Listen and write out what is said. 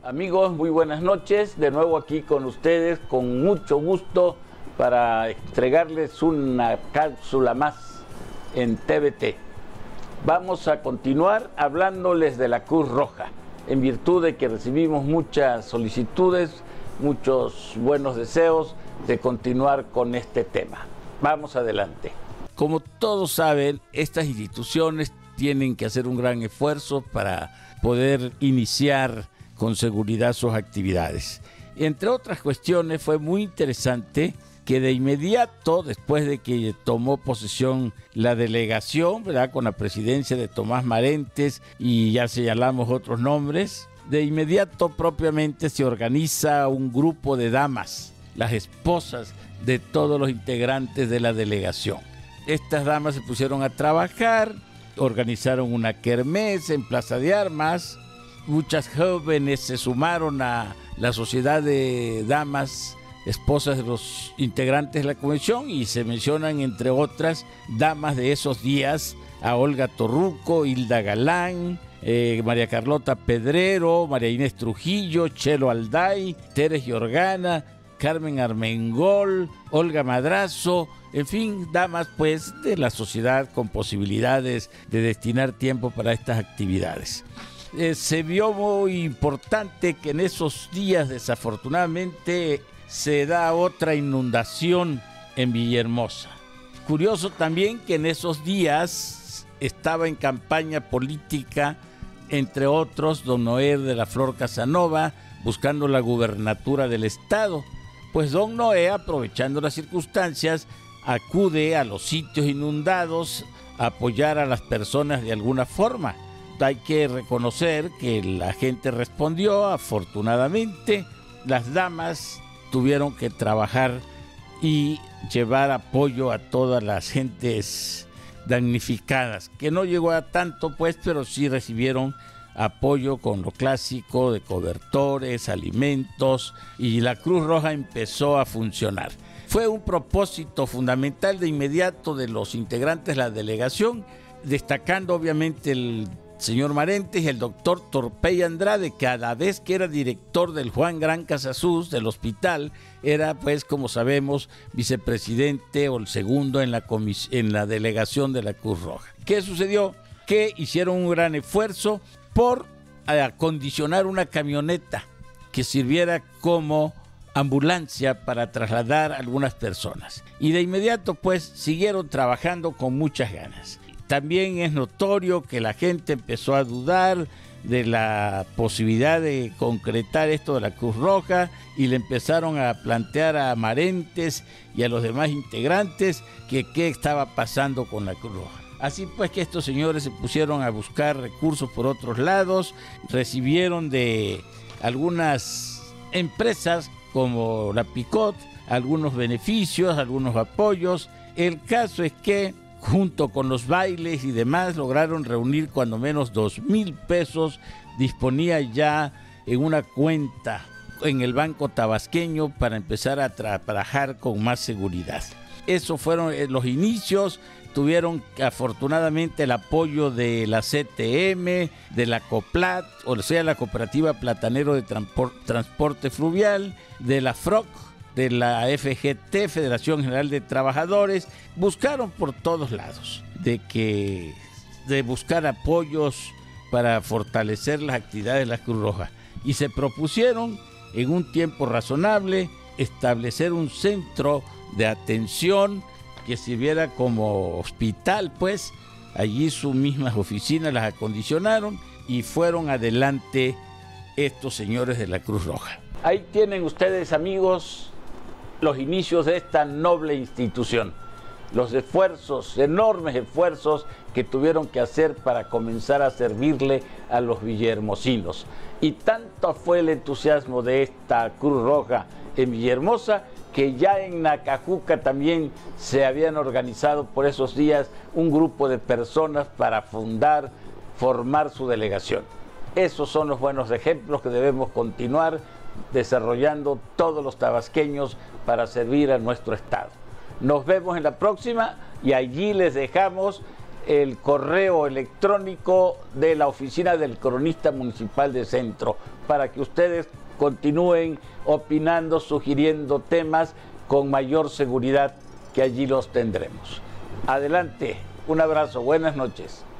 Amigos, muy buenas noches. De nuevo aquí con ustedes, con mucho gusto para entregarles una cápsula más en TVT. Vamos a continuar hablándoles de la Cruz Roja, en virtud de que recibimos muchas solicitudes, muchos buenos deseos de continuar con este tema. Vamos adelante. Como todos saben, estas instituciones tienen que hacer un gran esfuerzo para poder iniciar con seguridad sus actividades. Entre otras cuestiones, fue muy interesante que de inmediato, después de que tomó posesión la delegación, ¿verdad?, con la presidencia de Tomás Marentes, y ya señalamos otros nombres, de inmediato propiamente se organiza un grupo de damas, las esposas de todos los integrantes de la delegación. Estas damas se pusieron a trabajar, organizaron una kermés en Plaza de Armas. Muchas jóvenes se sumaron a la sociedad de damas, esposas de los integrantes de la convención, y se mencionan, entre otras, damas de esos días, a Olga Torruco, Hilda Galán, María Carlota Pedrero, María Inés Trujillo, Chelo Alday, Teres Yorgana, Carmen Armengol, Olga Madrazo, en fin, damas pues de la sociedad con posibilidades de destinar tiempo para estas actividades. Se vio muy importante que en esos días, desafortunadamente, se da otra inundación en Villahermosa. Curioso también que en esos días estaba en campaña política, entre otros, don Noé de la Flor Casanova, buscando la gubernatura del estado. Pues don Noé, aprovechando las circunstancias, acude a los sitios inundados a apoyar a las personas de alguna forma. Hay que reconocer que la gente respondió, afortunadamente. Las damas tuvieron que trabajar y llevar apoyo a todas las gentes damnificadas, que no llegó a tanto pues, pero sí recibieron apoyo con lo clásico de cobertores, alimentos, y la Cruz Roja empezó a funcionar. Fue un propósito fundamental de inmediato de los integrantes de la delegación, destacando obviamente el señor Marentes y el doctor Torpey Andrade, que a la vez que era director del Juan Gran Casasus del hospital, era pues, como sabemos, vicepresidente o el segundo en la delegación de la Cruz Roja. ¿Qué sucedió? Que hicieron un gran esfuerzo por acondicionar una camioneta que sirviera como ambulancia para trasladar a algunas personas. Y de inmediato pues siguieron trabajando con muchas ganas. También es notorio que la gente empezó a dudar de la posibilidad de concretar esto de la Cruz Roja, y le empezaron a plantear a Marentes y a los demás integrantes que qué estaba pasando con la Cruz Roja. Así pues que estos señores se pusieron a buscar recursos por otros lados, recibieron de algunas empresas como la Picot algunos beneficios, algunos apoyos. El caso es que junto con los bailes y demás lograron reunir cuando menos 2,000 pesos, disponía ya en una cuenta en el Banco Tabasqueño para empezar a trabajar con más seguridad. Esos fueron los inicios. Tuvieron afortunadamente el apoyo de la CTM, de la COPLAT, o sea, la Cooperativa Platanero de Transporte Fluvial, de la FROC, de la FGT, Federación General de Trabajadores. Buscaron por todos lados de buscar apoyos para fortalecer las actividades de la Cruz Roja, y se propusieron en un tiempo razonable establecer un centro de atención que sirviera como hospital, pues allí sus mismas oficinas las acondicionaron y fueron adelante estos señores de la Cruz Roja. Ahí tienen ustedes, amigos, los inicios de esta noble institución, los esfuerzos, enormes esfuerzos que tuvieron que hacer para comenzar a servirle a los villahermosinos. Y tanto fue el entusiasmo de esta Cruz Roja en Villahermosa, que ya en Nacajuca también se habían organizado por esos días un grupo de personas para formar su delegación. Esos son los buenos ejemplos que debemos continuar desarrollando todos los tabasqueños para servir a nuestro estado. Nos vemos en la próxima, y allí les dejamos el correo electrónico de la oficina del cronista municipal de Centro, para que ustedes continúen opinando, sugiriendo temas con mayor seguridad, que allí los tendremos. Adelante, un abrazo, buenas noches.